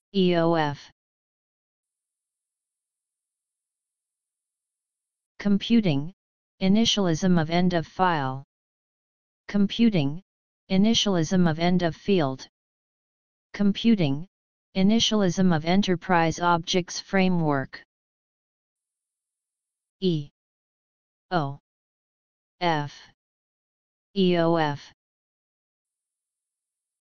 EOF. Computing, initialism of end of file. Computing, initialism of end of field. Computing, initialism of enterprise objects framework. E O F EOF